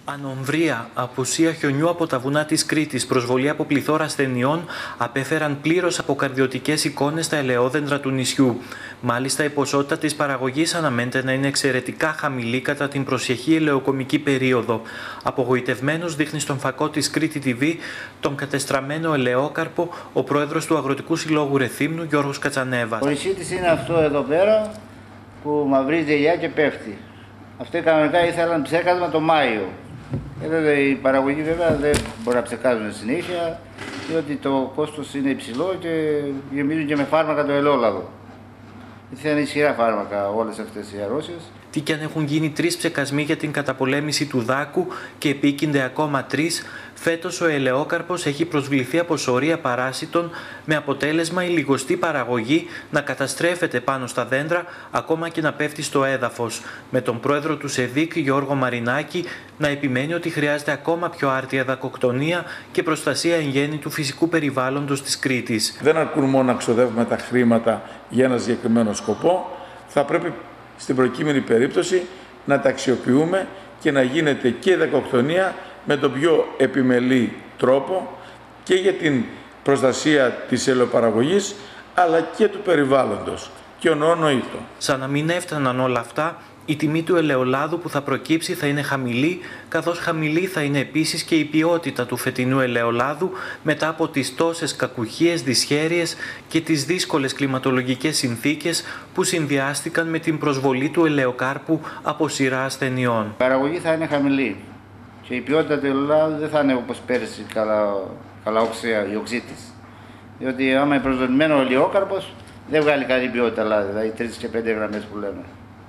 Ανομβρία, απουσία χιονιού από τα βουνά της Κρήτης, προσβολή από πληθώρα ασθενειών απέφεραν πλήρως αποκαρδιωτικές εικόνες στα ελαιόδεντρα του νησιού. Μάλιστα, η ποσότητα της παραγωγής αναμένεται να είναι εξαιρετικά χαμηλή κατά την προσεχή ελαιοκομική περίοδο. Απογοητευμένος δείχνει στον φακό της Κρήτη TV τον κατεστραμμένο ελαιόκαρπο ο πρόεδρος του Αγροτικού Συλλόγου Ρεθύμνου, Γιώργος Κατσανέβας. Το νησί της είναι αυτό εδώ πέρα που μαυρίζει ελιά και πέφτει. Αυτοί κανονικά ήθελαν ψέκασμα το Μάιο. Βέβαια η παραγωγή βέβαια δεν μπορεί να ψεκάζουν συνέχεια, διότι το κόστος είναι υψηλό και γεμίζουν και με φάρμακα το ελαιόλαδο. Είναι ισχυρά φάρμακα όλες αυτές οι αρρώσεις. Τι κι αν έχουν γίνει 3 ψεκασμοί για την καταπολέμηση του δάκου και επίκυνται ακόμα 3, φέτος ο ελαιόκαρπος έχει προσβληθεί από σωρία παράσιτων με αποτέλεσμα η λιγοστή παραγωγή να καταστρέφεται πάνω στα δέντρα ακόμα και να πέφτει στο έδαφος. Με τον πρόεδρο του ΣΕΔΙΚ, Γιώργο Μαρινάκη, να επιμένει ότι χρειάζεται ακόμα πιο άρτια δακοκτονία και προστασία εν γέννη του φυσικού περιβάλλοντος της Κρήτης. Δεν αρκούν μόνο να ξοδεύουμε τα χρήματα για ένα συγκεκριμένο σκοπό, θα πρέπει στην προκείμενη περίπτωση να τα αξιοποιούμε και να γίνεται και η δακοκτονία με τον πιο επιμελή τρόπο και για την προστασία της ελαιοπαραγωγής αλλά και του περιβάλλοντος. Και ονονοήτο. Σαν να μην έφταναν όλα αυτά, η τιμή του ελαιολάδου που θα προκύψει θα είναι χαμηλή, καθώς χαμηλή θα είναι επίσης και η ποιότητα του φετινού ελαιολάδου μετά από τις τόσες κακουχίες, δυσχέρειες και τις δύσκολες κλιματολογικές συνθήκες που συνδυάστηκαν με την προσβολή του ελαιοκάρπου από σειρά ασθενειών. Η παραγωγή θα είναι χαμηλή και η ποιότητα του ελαιολάδου δεν θα είναι όπως πέρυσι καλά η οξύ της. Διότι άμα είναι προσδοκημένο ο ελαιόκαρπος δεν βγάλει καλή ποιότητα λάδι, δηλαδή 3 και 5 γραμμές που λέμε.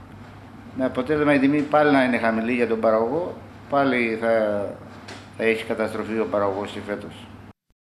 Με αποτέλεσμα η τιμή πάλι να είναι χαμηλή για τον παραγωγό, πάλι θα έχει καταστροφή ο παραγωγός και φέτος.